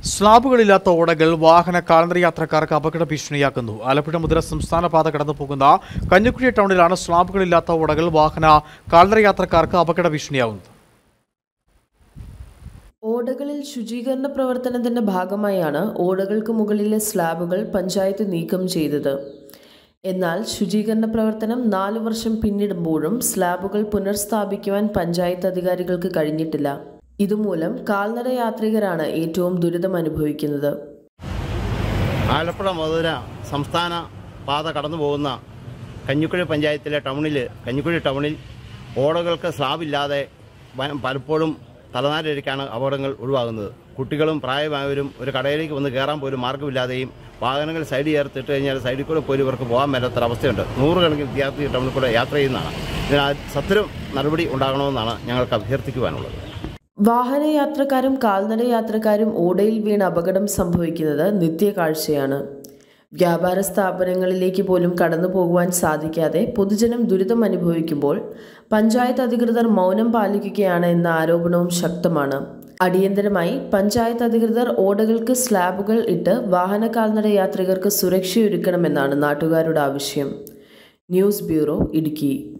സ്ലാബുകളില്ലാത്ത ഓടകൾ വാഹന കാൽനട യാത്രക്കാർക്ക് അപകട ഭീഷണിയാക്കുന്നു. ആലപ്പുഴ മുതൽ സംസ്ഥാന പാത കടന്നുപോകുന്ന കഞ്ഞിക്കുഴി ടൗണിലാണ് സ്ലാബുകളില്ലാത്ത ഓടകൾ വാഹന കാൽനട യാത്രക്കാർക്ക് അപകട ഭീഷണിയാവുന്നത്. ഓടകളിൽ ശുചീകരണ പ്രവർത്തനത്തിന്റെ ഭാഗമായാണ് ഓടകൾക്ക് മുകളിലെ സ്ലാബുകൾ പഞ്ചായത്ത് നീക്കം ചെയ്തത്. എന്നാൽ ശുചീകരണ പ്രവർത്തനം 4 വർഷം പിന്നിടുമ്പോഴും സ്ലാബുകൾ പുനഃസ്ഥാപിക്കുവാൻ പഞ്ചായത്ത് അധികാരികൾക്ക് കഴിഞ്ഞിട്ടില്ല. ഇതുമൂലം കാൽനട യാത്രികരാണ് ഏറ്റവും ദുരിതം അനുഭവിക്കുന്നത്. ആലപ്പുഴ മുതൽ സംസ്ഥാന പാത കടന്നു പോകുന്ന കഞ്ഞിക്കുഴി പഞ്ചായത്തിലെ കഞ്ഞിക്കുഴി ടൗണിൽ ഓടകൾക്ക് സ്ലാബില്ലാതെ പലപ്പോഴും തലനാരിഴയ്ക്കാണ് അപകടങ്ങൾ ഒഴിവാകുന്നത്. കുട്ടികളും പ്രായമായവരും ഒരു കടയിലേക്ക് വന്ന് കയറാൻ പോലും മാർഗ്ഗമില്ലാതെയും വാഹനങ്ങൾ സൈഡിൽ ചേർത്തിട്ട് കഴിഞ്ഞാൽ സൈഡിൽ കൂടെ പോലും ഇവർക്ക് പോകാൻ മേലാത്തൊരവസ്ഥയുണ്ട്. 100 കണക്കിന് വിദ്യാർത്ഥി ടൗണിൽ കൂടെ യാത്ര ചെയ്യുന്നതാണ്. ഇതിന് സത്വരം നടപടി ഉണ്ടാകണമെന്നാണ് ഞങ്ങൾക്ക് അഭ്യർത്ഥിക്കുവാനുള്ളത്. വാഹനയാത്രക്കാരും കാൽനട യാത്രക്കാരും ഓടയിൽ വീണ് അപകടം സംഭവിക്കുന്നത് നിത്യകാഴ്ചയാണ്. വ്യാപാര സ്ഥാപനങ്ങളിലേക്ക് പോലും കടന്നു പോകുവാൻ സാധിക്കാതെ പൊതുജനം ദുരിതം അനുഭവിക്കുമ്പോൾ പഞ്ചായത്ത് അധികൃതർ മൗനം പാലിക്കുകയാണ് എന്ന ആരോപണവും ശക്തമാണ്. അടിയന്തരമായി പഞ്ചായത്ത് അധികൃതർ ഓടകൾക്ക് സ്ലാബുകൾ ഇട്ട് വാഹന കാൽനട യാത്രികർക്ക് സുരക്ഷയൊരുക്കണമെന്നാണ് നാട്ടുകാരുടെ ആവശ്യം. News bureau, Idukki.